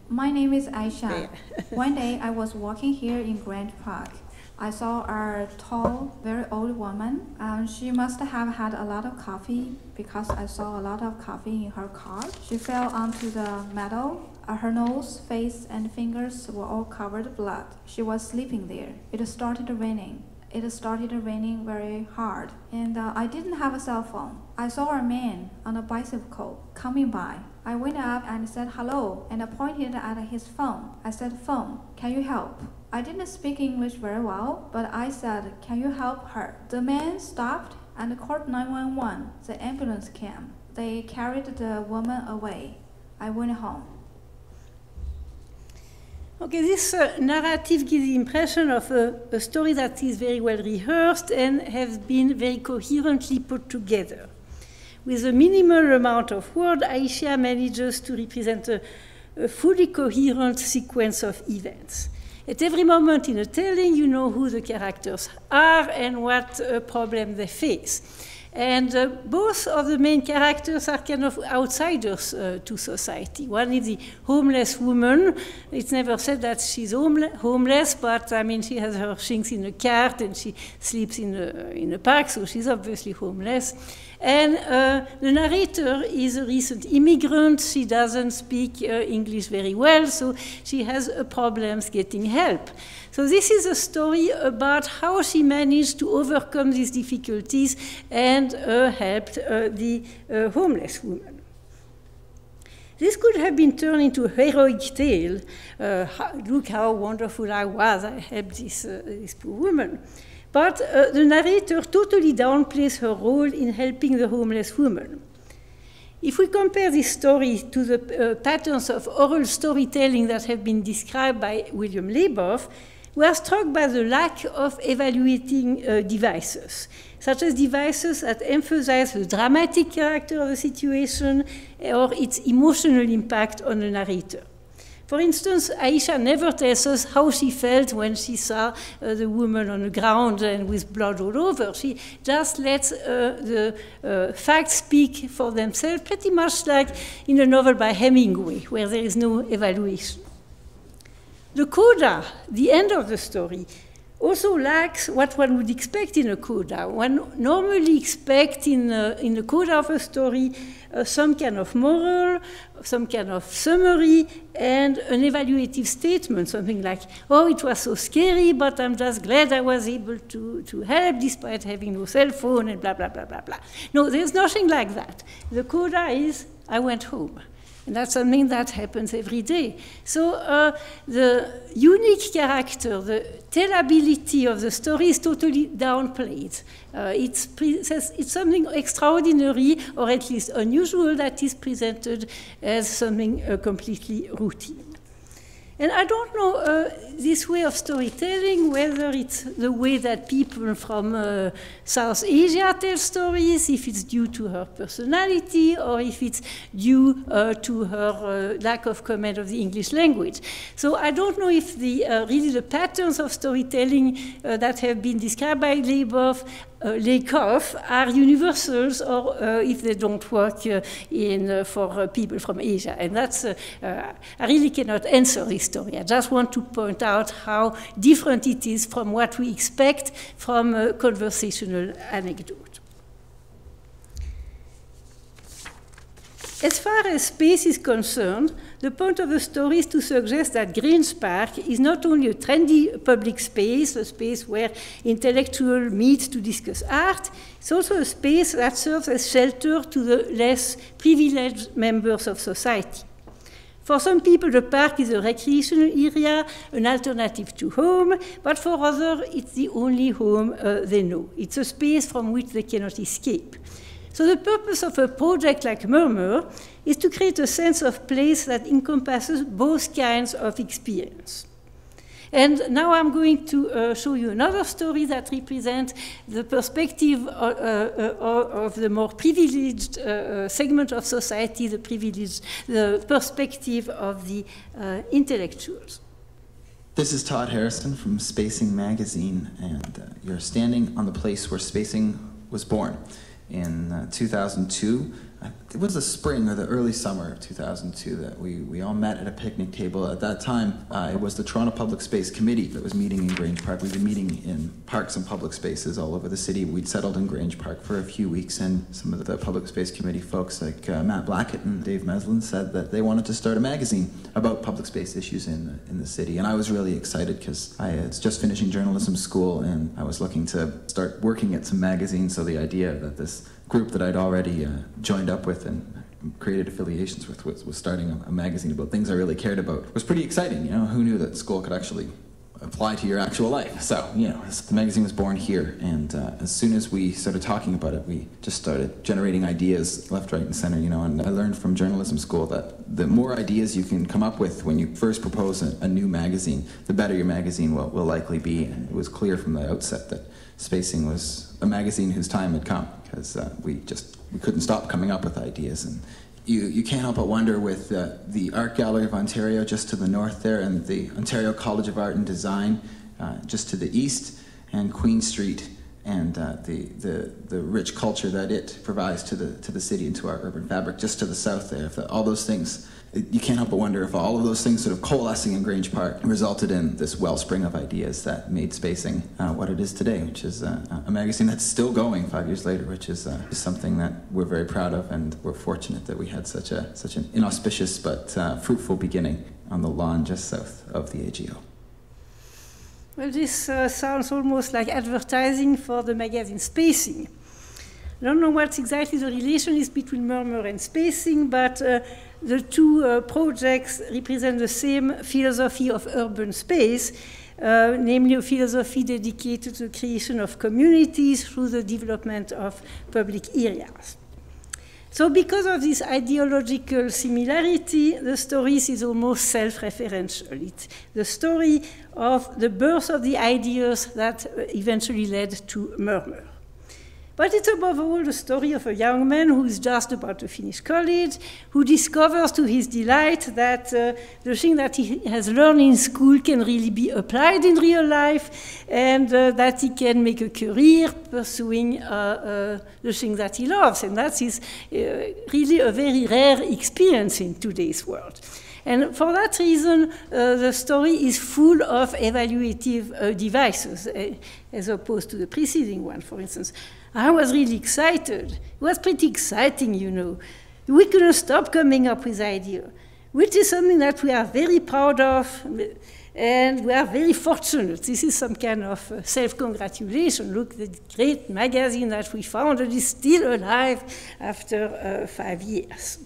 My name is Aisha. One day I was walking here in Grand Park. I saw a tall, very old woman. She must have had a lot of coffee because I saw a lot of coffee in her car. She fell onto the metal. Her nose, face, and fingers were all covered in blood. She was sleeping there. It started raining. It started raining very hard, and I didn't have a cell phone. I saw a man on a bicycle coming by. I went up and said hello, and I pointed at his phone. I said, "Phone, can you help?" I didn't speak English very well, but I said, "Can you help her?" The man stopped and called 911. The ambulance came. They carried the woman away. I went home. Okay, this narrative gives the impression of a story that is very well rehearsed and has been very coherently put together. With a minimal amount of words, Aisha manages to represent a fully coherent sequence of events. At every moment in a telling, you know who the characters are and what problem they face. And both of the main characters are kind of outsiders to society. One is the homeless woman. It's never said that she's homeless, but I mean, she has her things in a cart and she sleeps in a park, so she's obviously homeless. And the narrator is a recent immigrant. She doesn't speak English very well, so she has problems getting help. So this is a story about how she managed to overcome these difficulties and helped the homeless woman. This could have been turned into a heroic tale. Look how wonderful I was, I helped this poor woman. But the narrator totally downplays her role in helping the homeless woman. If we compare this story to the patterns of oral storytelling that have been described by William Leboff, we are struck by the lack of evaluating devices, such as devices that emphasize the dramatic character of the situation or its emotional impact on the narrator. For instance, Aisha never tells us how she felt when she saw the woman on the ground and with blood all over. She just lets the facts speak for themselves, pretty much like in a novel by Hemingway, where there is no evaluation. The coda, the end of the story, also lacks what one would expect in a coda. One normally expects in the coda of a story some kind of moral, some kind of summary, and an evaluative statement, something like, oh, it was so scary, but I'm just glad I was able to help despite having no cell phone and blah, blah, blah, blah, blah. No, there's nothing like that. The coda is, I went home. And that's something that happens every day. So the unique character, the tellability of the story is totally downplayed. It's something extraordinary, or at least unusual, that is presented as something completely routine. And I don't know this way of storytelling, whether it's the way that people from South Asia tell stories, if it's due to her personality, or if it's due to her lack of command of the English language. So I don't know if really the patterns of storytelling that have been described by Lakoff are universals, or if they don't work for people from Asia. And that's, I really cannot answer this story. I just want to point out how different it is from what we expect from a conversational anecdote. As far as space is concerned, the point of the story is to suggest that Grange Park is not only a trendy public space, a space where intellectuals meet to discuss art, it's also a space that serves as shelter to the less privileged members of society. For some people, the park is a recreational area, an alternative to home, but for others, it's the only home they know. It's a space from which they cannot escape. So the purpose of a project like Murmur is to create a sense of place that encompasses both kinds of experience. And now I'm going to show you another story that represents the perspective of the more privileged segment of society, the perspective of the intellectuals. This is Todd Harrison from Spacing Magazine, and you're standing on the place where spacing was born. In 2002, it was the spring or the early summer of 2002 that we all met at a picnic table. At that time, it was the Toronto Public Space Committee that was meeting in Grange Park. We'd been meeting in parks and public spaces all over the city. We'd settled in Grange Park for a few weeks, and some of the Public Space Committee folks like Matt Blackett and Dave Meslin said that they wanted to start a magazine about public space issues in the city. And I was really excited because I was just finishing journalism school and I was looking to start working at some magazines. So the idea that this group that I'd already joined up with and created affiliations with was starting a magazine about things I really cared about. It was pretty exciting, you know. Who knew that school could actually apply to your actual life? So, you know, the magazine was born here, and as soon as we started talking about it, we just started generating ideas left, right, and center, you know. And I learned from journalism school that the more ideas you can come up with when you first propose a new magazine, the better your magazine will likely be. And it was clear from the outset that Spacing was a magazine whose time had come, because we couldn't stop coming up with ideas. And you can't help but wonder with the Art Gallery of Ontario just to the north there, and the Ontario College of Art and Design just to the east, and Queen Street, and the rich culture that it provides to the city and to our urban fabric just to the south there. If all those things, you can't help but wonder if all of those things sort of coalescing in Grange Park resulted in this wellspring of ideas that made Spacing what it is today, which is a magazine that's still going 5 years later, which is something that we're very proud of, and we're fortunate that we had such an inauspicious but fruitful beginning on the lawn just south of the AGO. Well, this sounds almost like advertising for the magazine Spacing. I don't know what exactly the relation is between Murmur and Spacing, but the two projects represent the same philosophy of urban space, namely a philosophy dedicated to the creation of communities through the development of public areas. So because of this ideological similarity, the story is almost self-referential. It's the story of the birth of the ideas that eventually led to Murmur. But it's above all the story of a young man who is just about to finish college, who discovers to his delight that the thing that he has learned in school can really be applied in real life, and that he can make a career pursuing the thing that he loves. And that is really a very rare experience in today's world. And for that reason, the story is full of evaluative devices, as opposed to the preceding one, for instance. I was really excited. It was pretty exciting, you know. We couldn't stop coming up with ideas, which is something that we are very proud of, and we are very fortunate. This is some kind of self-congratulation. Look, the great magazine that we founded is still alive after 5 years.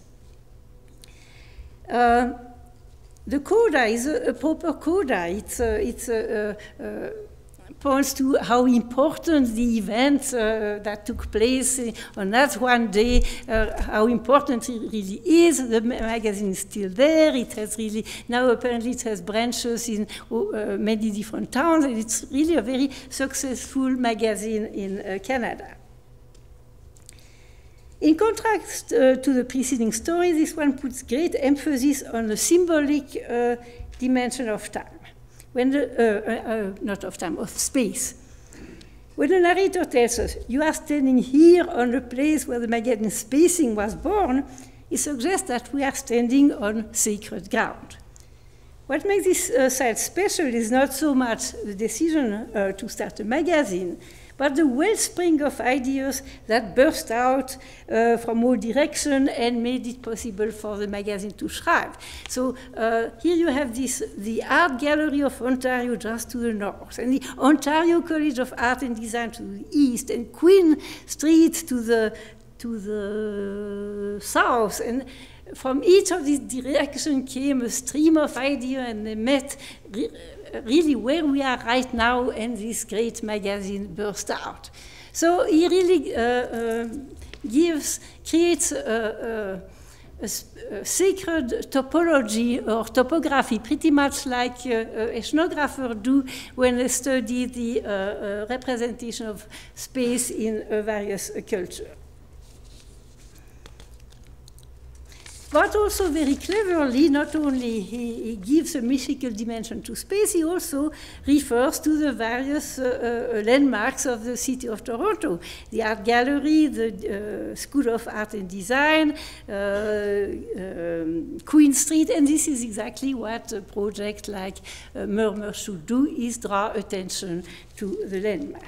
The coda is a proper coda. It's points to how important the event that took place on that one day, how important it really is. The magazine is still there. It has really, now apparently it has branches in many different towns, and it's really a very successful magazine in Canada. In contrast to the preceding story, this one puts great emphasis on the symbolic dimension of time. When not of time, of space. When the narrator tells us, you are standing here on the place where the magazine Spacing was born, it suggests that we are standing on sacred ground. What makes this site special is not so much the decision to start a magazine, but the wellspring of ideas that burst out from all directions and made it possible for the magazine to thrive. So here you have the Art Gallery of Ontario just to the north, and the Ontario College of Art and Design to the east, and Queen Street to the south. And from each of these directions came a stream of ideas, and they met really where we are right now, and this great magazine burst out. So he really creates a sacred topology or topography, pretty much like ethnographers do when they study the representation of space in various cultures. But also very cleverly, not only he gives a mythical dimension to space, he also refers to the various landmarks of the city of Toronto. The Art Gallery, the School of Art and Design, Queen Street, and this is exactly what a project like Murmur should do, is draw attention to the landmark.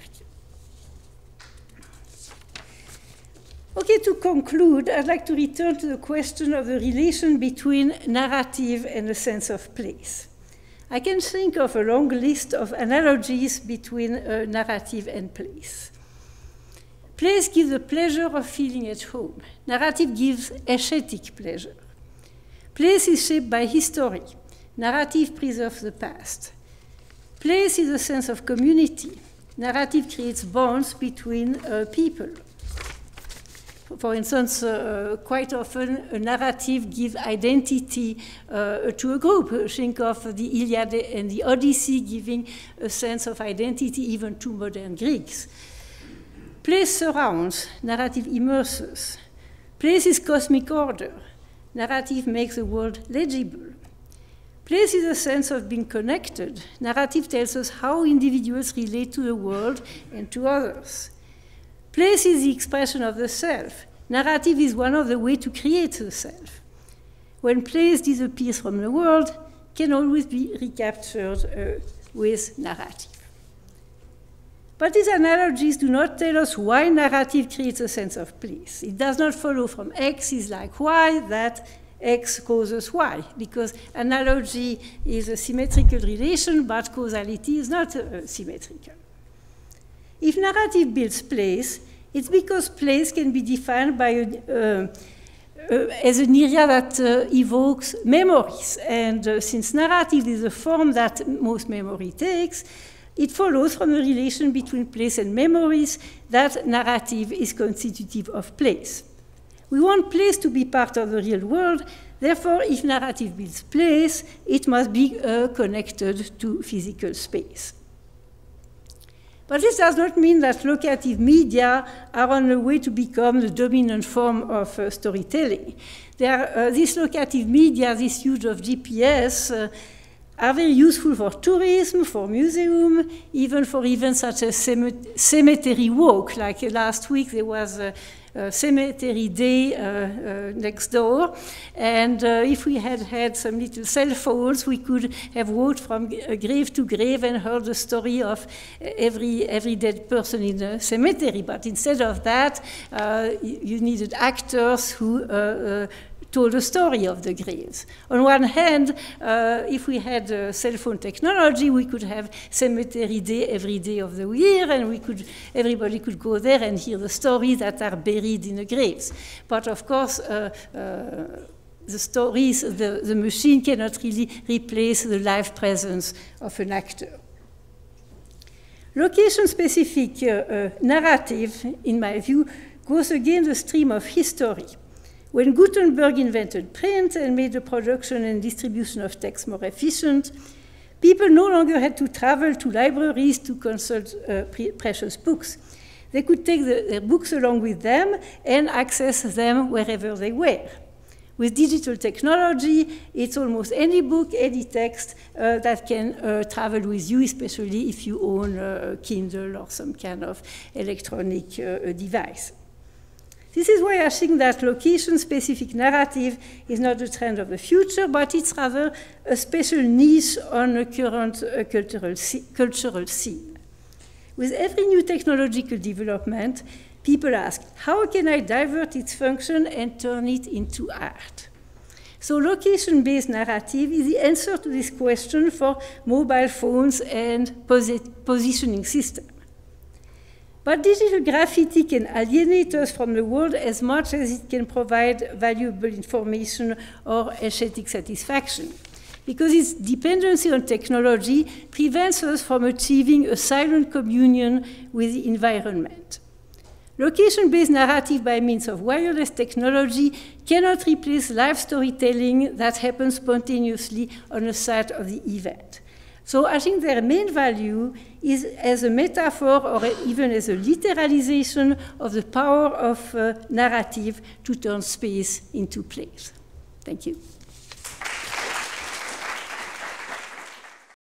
Okay, to conclude, I'd like to return to the question of the relation between narrative and a sense of place. I can think of a long list of analogies between narrative and place. Place gives the pleasure of feeling at home. Narrative gives aesthetic pleasure. Place is shaped by history. Narrative preserves the past. Place is a sense of community. Narrative creates bonds between people. For instance, quite often a narrative gives identity to a group. Think of the Iliad and the Odyssey giving a sense of identity even to modern Greeks. Place surrounds, narrative immerses. Place is cosmic order. Narrative makes the world legible. Place is a sense of being connected. Narrative tells us how individuals relate to the world and to others. Place is the expression of the self. Narrative is one of the ways to create the self. When place disappears from the world, can always be recaptured with narrative. But these analogies do not tell us why narrative creates a sense of place. It does not follow from X is like Y that X causes Y, because analogy is a symmetrical relation, but causality is not symmetrical. If narrative builds place, it's because place can be defined by as an area that evokes memories. And since narrative is the form that most memory takes, it follows from the relation between place and memories that narrative is constitutive of place. We want place to be part of the real world. Therefore, if narrative builds place, it must be connected to physical space. But this does not mean that locative media are on the way to become the dominant form of storytelling. These locative media, this use of GPS, are very useful for tourism, for museum, even for events such as cemetery walk. Like last week, there was a cemetery day next door, and if we had had some little cell phones, we could have walked from grave to grave and heard the story of every dead person in the cemetery. But instead of that, you needed actors who told the story of the graves. On one hand, if we had cell phone technology, we could have cemetery day every day of the year, and everybody could go there and hear the stories that are buried in the graves. But of course, the stories, the machine cannot really replace the live presence of an actor. Location-specific narrative, in my view, goes against the stream of history. When Gutenberg invented print and made the production and distribution of text more efficient, people no longer had to travel to libraries to consult precious books. They could take their books along with them and access them wherever they were. With digital technology, it's almost any book, any text that can travel with you, especially if you own a Kindle or some kind of electronic device. This is why I think that location-specific narrative is not a trend of the future, but it's rather a special niche on a current cultural scene. With every new technological development, people ask, how can I divert its function and turn it into art? So location-based narrative is the answer to this question for mobile phones and positioning systems. But digital graffiti can alienate us from the world as much as it can provide valuable information or aesthetic satisfaction, because its dependency on technology prevents us from achieving a silent communion with the environment. Location-based narrative by means of wireless technology cannot replace live storytelling that happens spontaneously on the site of the event. So I think their main value is as a metaphor or even as a literalization of the power of narrative to turn space into place. Thank you.